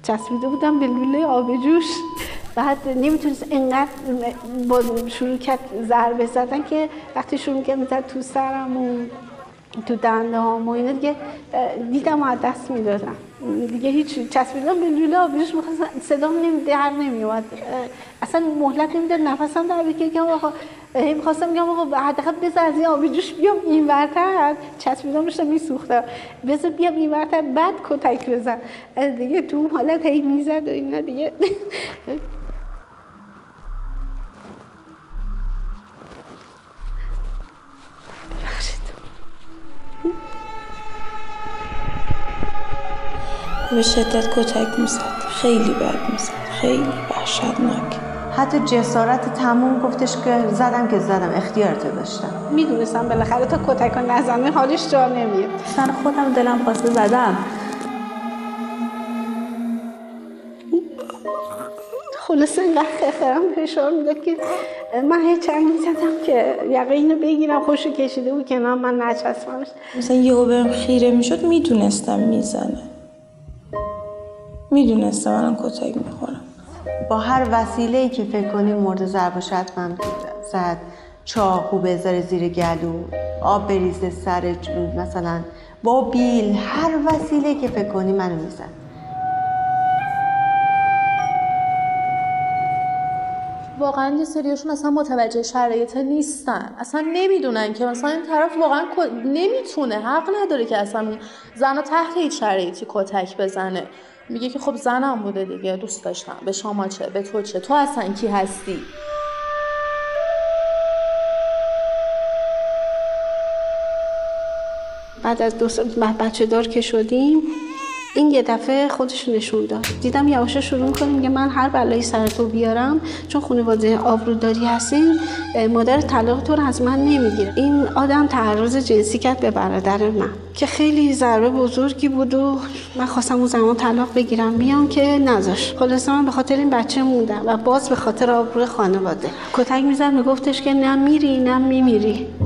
چسبیده بودم به لوله آب جوش. بعد نمیتونست اینقدر با شروع کرد ضربه زدن که وقتی شروع کرد میزد تو سرم و تو دنده هام و اینا دیگه دیدم و از دست میدادم دیگه. هیچ چسبیدم به لوله آب جوش، صدام در نمیومد، اصلا مهلت نمیداد نفسم در بکشه که آقا میخواستم بگم آقا حداقل بذار از این آب جوش بیام اینورتر، چسبیدم داشتم میسوختم، بذار بیام اینورتر بعد کتک بزن دیگه. تو اون حالت هی میزد و اینا دیگه. به شدت کتک میزد، خیلی بد میزد، خیلی وحشتناک. حتی جسارت تموم گفتش که زدم اختیارتو داشتم. میدونستم بالاخره تا کتک نزنه حالش جا نمیاد. سن خودم دلم خواسته زدم. خلاصه اینقدر خیخرم فشار میداد که من هیچ چند میزدم که یقه اینو بگیرم، خوشو کشیده بود که نه من نچسبمش. مثلا یهو بهم خیره میشد میدونستم میزنه، میدونستم الان کتک میخورم. با هر وسیله‌ای که فکر کنی مورد ضرب و شتم زد، چاقو بذاره زیر گلو، آب بریزه سر، مثلا با بیل، هر وسیله‌ای که فکر کنی منو میزد. واقعا یه سریاشون اصلا متوجه شرایط نیستن، اصلا نمیدونن که مثلا این طرف واقعا نمیتونه، حق نداره که اصلا زنو تحت هیچ شرایطی کتک بزنه. میگه که خب زنم بوده دیگه، دوست داشتم، به شما چه، به تو چه، تو اصلا کی هستی؟ بعد از 2 سال بچه دار که شدیم این یه دفعه خودش نشون داد. دیدم یواش شروع کنیم میگه من هر بلایی سر تو بیارم چون خانواده آبروداری هستین مادر طلاق تو رو از من نمیگیره. این آدم تعرض جنسی کرد به برادر من که خیلی ضربه بزرگی بود و من خواستم اون زمان طلاق بگیرم بیام که نذاش. خلاص من به خاطر این بچه موندم و باز به خاطر آبرو خانواده کتک میزد، میگفتش که نه میری نه میمیری.